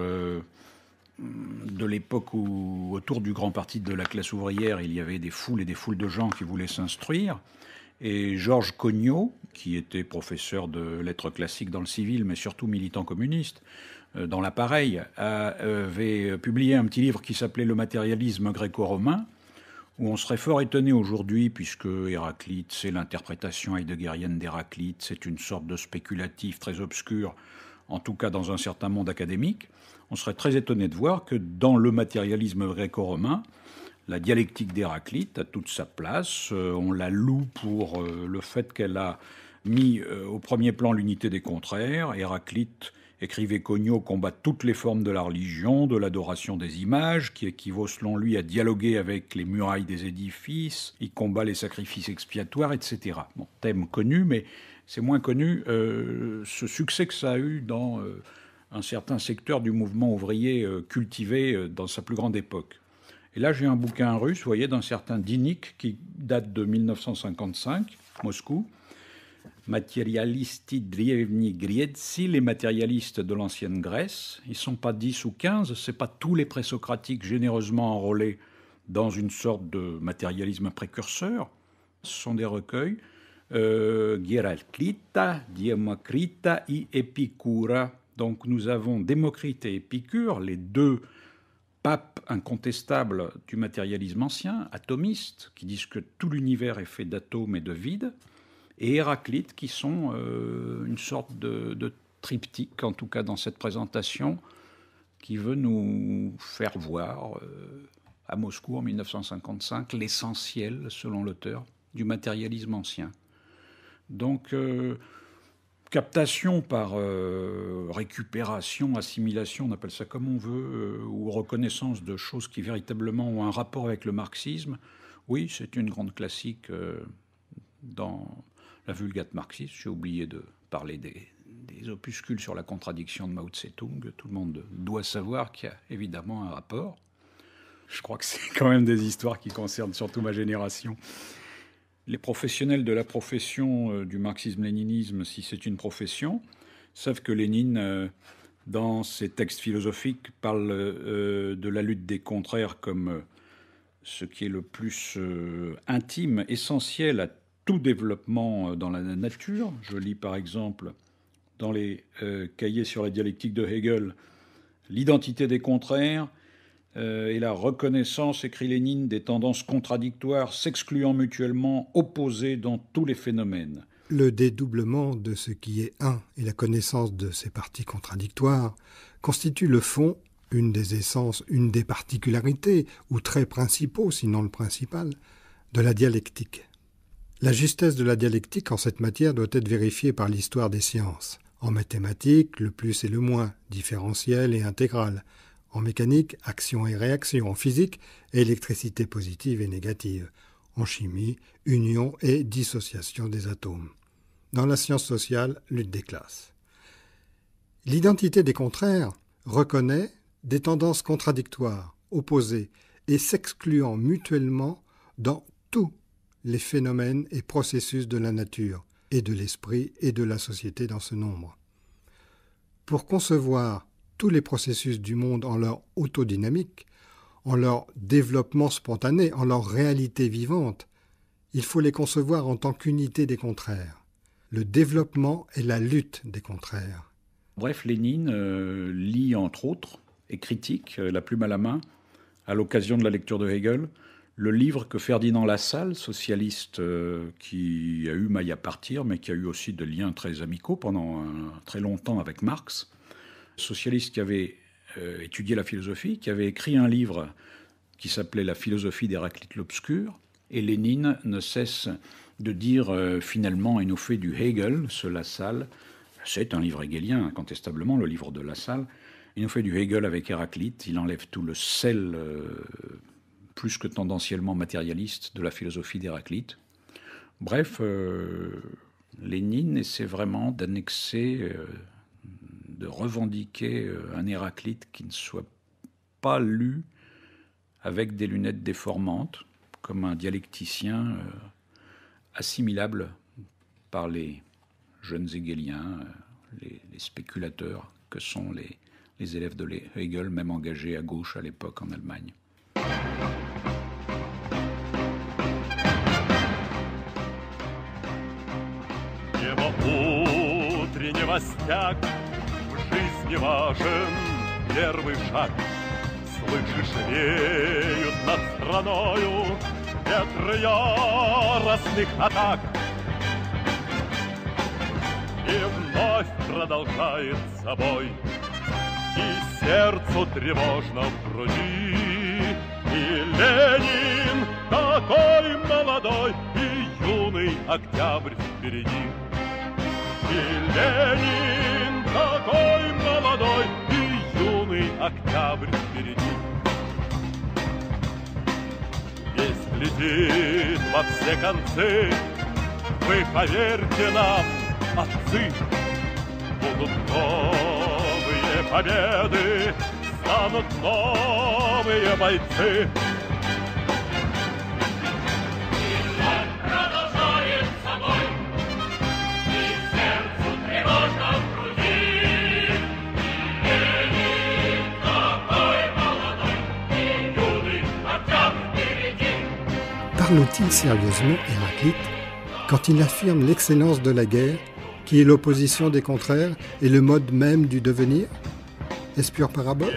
de l'époque où, autour du grand parti de la classe ouvrière, il y avait des foules et des foules de gens qui voulaient s'instruire. Et Georges Cognot, qui était professeur de lettres classiques dans le civil, mais surtout militant communiste, dans l'appareil, avait publié un petit livre qui s'appelait « Le matérialisme gréco-romain », où on serait fort étonné aujourd'hui, puisque Héraclite, c'est l'interprétation heideggerienne d'Héraclite, c'est une sorte de spéculatif très obscur, en tout cas dans un certain monde académique, on serait très étonné de voir que dans le matérialisme gréco-romain, la dialectique d'Héraclite a toute sa place. On la loue pour le fait qu'elle a mis au premier plan l'unité des contraires. Héraclite, écrivait Cognot, combat toutes les formes de la religion, de l'adoration des images, qui équivaut selon lui à dialoguer avec les murailles des édifices. Il combat les sacrifices expiatoires, etc. Bon, thème connu, mais c'est moins connu ce succès que ça a eu dans un certain secteur du mouvement ouvrier cultivé dans sa plus grande époque. Et là, j'ai un bouquin russe, vous voyez, d'un certain Dinik, qui date de 1955, Moscou. Materialisti drevni Grietsi, les matérialistes de l'ancienne Grèce. Ils ne sont pas 10 ou 15, ce n'est pas tous les présocratiques généreusement enrôlés dans une sorte de matérialisme précurseur. Ce sont des recueils. Héraklita, Démocrita et Épicura. Donc nous avons Démocrite et Épicure, les deux papes incontestables du matérialisme ancien, atomistes, qui disent que tout l'univers est fait d'atomes et de vide, et Héraclite, qui sont une sorte de triptyque, en tout cas dans cette présentation, qui veut nous faire voir, à Moscou en 1955, l'essentiel, selon l'auteur, du matérialisme ancien. Donc, captation par récupération, assimilation, on appelle ça comme on veut, ou reconnaissance de choses qui véritablement ont un rapport avec le marxisme, oui, c'est une grande classique dans la vulgate marxiste. J'ai oublié de parler des opuscules sur la contradiction de Mao Tse-tung. Tout le monde doit savoir qu'il y a évidemment un rapport. Je crois que c'est quand même des histoires qui concernent surtout ma génération. Les professionnels de la profession du marxisme-léninisme, si c'est une profession, savent que Lénine, dans ses textes philosophiques, parle de la lutte des contraires comme ce qui est le plus intime, essentiel à tout développement dans la nature. Je lis par exemple dans les cahiers sur la dialectique de Hegel l'identité des contraires et la reconnaissance, écrit Lénine, des tendances contradictoires s'excluant mutuellement, opposées dans tous les phénomènes. Le dédoublement de ce qui est un et la connaissance de ces parties contradictoires constitue le fond, une des essences, une des particularités, ou traits principaux, sinon le principal, de la dialectique. La justesse de la dialectique en cette matière doit être vérifiée par l'histoire des sciences. En mathématiques, le plus et le moins, différentiel et intégral. En mécanique, action et réaction. En physique, électricité positive et négative. En chimie, union et dissociation des atomes. Dans la science sociale, lutte des classes. L'identité des contraires reconnaît des tendances contradictoires, opposées et s'excluant mutuellement dans tous les phénomènes et processus de la nature, et de l'esprit et de la société dans ce nombre. Pour concevoir tous les processus du monde en leur autodynamique, en leur développement spontané, en leur réalité vivante, il faut les concevoir en tant qu'unité des contraires. Le développement est la lutte des contraires. Bref, Lénine lit entre autres et critique, la plume à la main, à l'occasion de la lecture de Hegel, le livre que Ferdinand Lassalle, socialiste qui a eu maille à partir, mais qui a eu aussi des liens très amicaux pendant très longtemps avec Marx, socialiste qui avait étudié la philosophie, qui avait écrit un livre qui s'appelait « La philosophie d'Héraclite l'Obscur ». Et Lénine ne cesse de dire finalement, il nous fait du Hegel, ce Lassalle. C'est un livre hegelien, incontestablement, le livre de Lassalle. Il nous fait du Hegel avec Héraclite, il enlève tout le sel plus que tendanciellement matérialiste de la philosophie d'Héraclite. Bref, Lénine essaie vraiment d'annexer, de revendiquer un Héraclite qui ne soit pas lu avec des lunettes déformantes, comme un dialecticien assimilable par les jeunes hegeliens, les spéculateurs que sont les élèves de Hegel, même engagés à gauche à l'époque en Allemagne. Утреннего стяг в жизни важен первый шаг. Слышишь, веют над страною ветры яростных атак. И вновь продолжается бой, и сердцу тревожно в груди. И Ленин такой молодой, и юный октябрь впереди. И Ленин такой молодой, и юный октябрь впереди. Весь летит во все концы, вы поверьте нам, отцы, будут новые победы, станут новые бойцы. Parle-t-il sérieusement, Héraclite, quand il affirme l'excellence de la guerre, qui est l'opposition des contraires et le mode même du devenir? Est-ce pure parabole?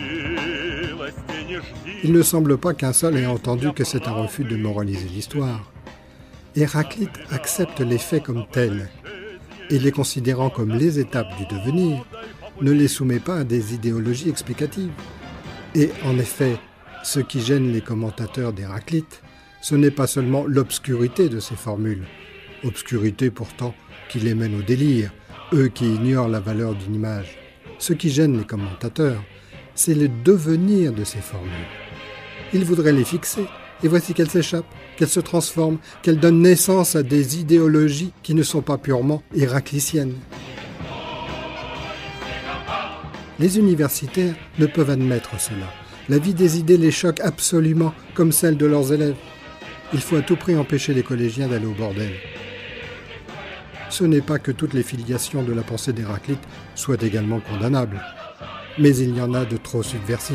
Il ne semble pas qu'un seul ait entendu que c'est un refus de moraliser l'histoire. Héraclite accepte les faits comme tels, et les considérant comme les étapes du devenir, ne les soumet pas à des idéologies explicatives. Et en effet, ce qui gêne les commentateurs d'Héraclite, ce n'est pas seulement l'obscurité de ces formules, obscurité pourtant qui les mène au délire, eux qui ignorent la valeur d'une image. Ce qui gêne les commentateurs, c'est le devenir de ces formules. Ils voudraient les fixer, et voici qu'elles s'échappent, qu'elles se transforment, qu'elles donnent naissance à des idéologies qui ne sont pas purement héraclitiennes. Les universitaires ne peuvent admettre cela. La vie des idées les choque absolument, comme celle de leurs élèves. Il faut à tout prix empêcher les collégiens d'aller au bordel. Ce n'est pas que toutes les filiations de la pensée d'Héraclite soient également condamnables, mais il y en a de trop subversives.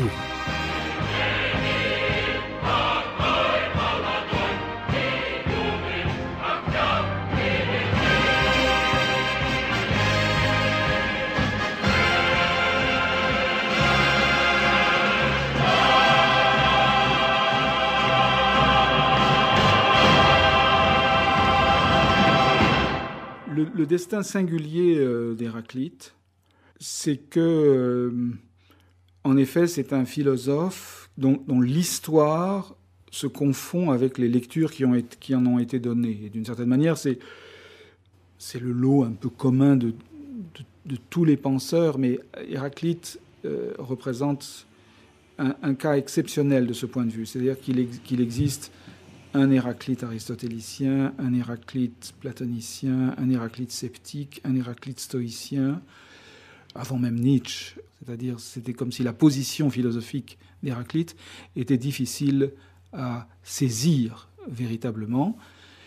Le destin singulier d'Héraclite, c'est que, en effet, c'est un philosophe dont l'histoire se confond avec les lectures qui en ont été données. Et d'une certaine manière, c'est le lot un peu commun de tous les penseurs, mais Héraclite représente un cas exceptionnel de ce point de vue. C'est-à-dire qu'il existe un Héraclite aristotélicien, un Héraclite platonicien, un Héraclite sceptique, un Héraclite stoïcien, avant même Nietzsche. C'est-à-dire, c'était comme si la position philosophique d'Héraclite était difficile à saisir véritablement.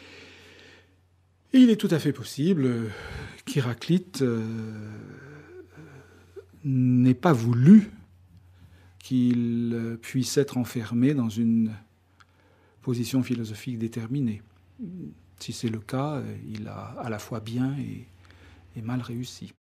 Et il est tout à fait possible qu'Héraclite n'ait pas voulu qu'il puisse être enfermé dans une position philosophique déterminée. Si c'est le cas, il a à la fois bien et mal réussi.